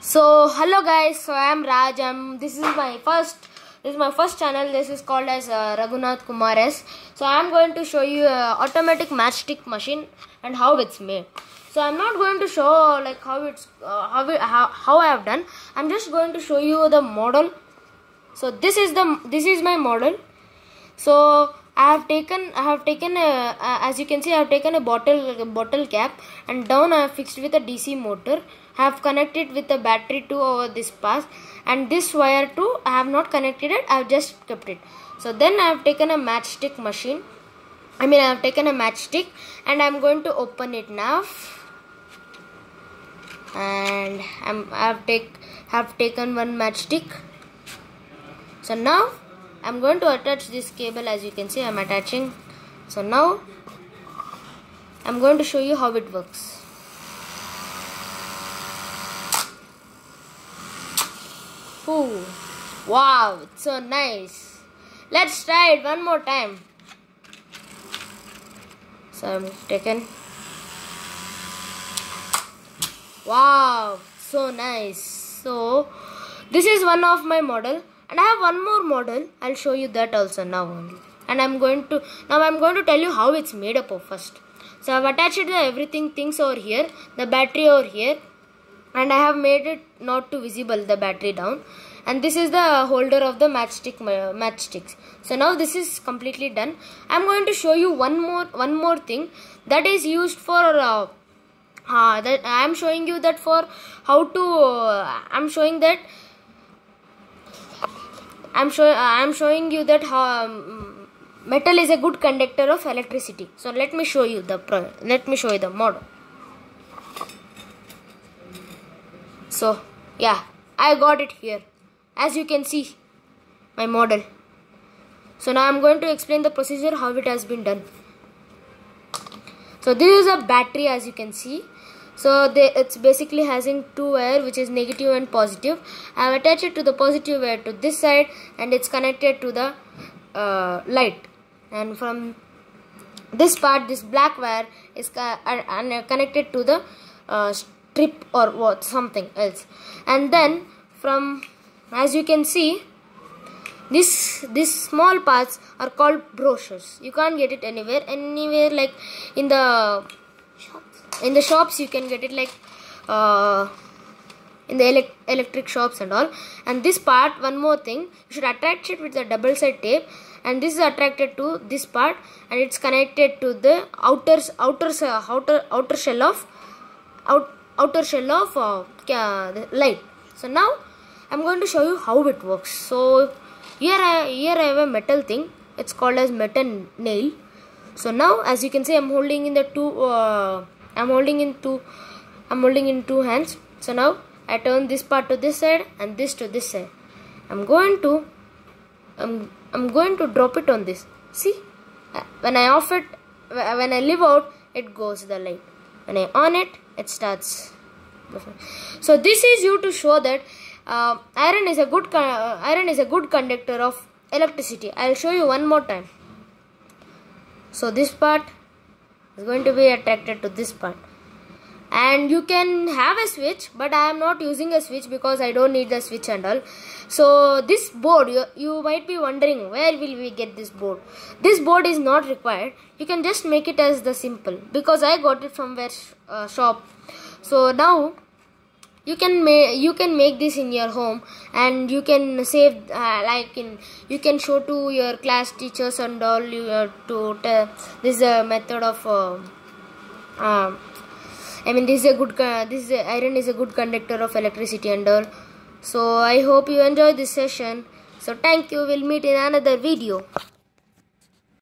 So hello guys, so I am Raj. This is my first channel. This is called as Raghunath Kumar S. So I am going to show you automatic matchstick machine and how it's made. So I'm not going to show like how I have done. I'm just going to show you the model. So this is my model. So I have taken as you can see, I have taken a bottle cap, and down I have fixed with a DC motor. I have connected with the battery to over this path, and this wire too I have not connected it, I have just kept it. So then I have taken a matchstick machine. I have taken a matchstick, and I am going to open it now. And I have taken one matchstick. So now I'm going to attach this cable. As you can see, I'm attaching. So now I'm going to show you how it works. Ooh, wow, it's so nice. Let's try it one more time. So I'm taken. Wow, so nice. So this is one of my model, and I have one more model. I'll show you that also now only. And I'm going to tell you how it's made up of first. So I've attached things over here, the battery over here, and I have made it not too visible, the battery down. And this is the holder of the matchsticks. So now this is completely done. I'm going to show you one more thing that is used for that I'm showing you that for how to I'm showing you that how metal is a good conductor of electricity. So let me show you the model. So yeah, I got it here. As you can see, my model. So now I'm going to explain the procedure how it has been done. So this is a battery, as you can see. So it's basically having two wire, which is negative and positive. I have attached it to the positive wire to this side, and it's connected to the light. And from this part, this black wire is connected to the strip or something else. And then from, as you can see, these small parts are called brochures. You can't get it anywhere like in the shops. You can get it like in the electric shops and all. And this part, one more thing, you should attach it with the double side tape, and this is attracted to this part, and it's connected to the outer shell of the light. So now I'm going to show you how it works. So here I have a metal thing. It's called as metal nail. So now, as you can see, I'm holding in two hands. So now I turn this part to this side and this to this side. I'm going to drop it on this. See, when I off it, when I leave out, it goes the light. When I on it, it starts. So this is you to show that iron is a good conductor of electricity. I'll show you one more time. So this part is going to be attracted to this part, and you can have a switch, but I am not using a switch because I don't need the switch and all. So this board, you might be wondering, where will we get this board? This board is not required. You can just make it as the simple, because I got it from shop. So now you can make this in your home, and you can save you can show to your class teachers and all. This is a method of this iron is a good conductor of electricity and all. So I hope you enjoy this session. So thank you. We'll meet in another video.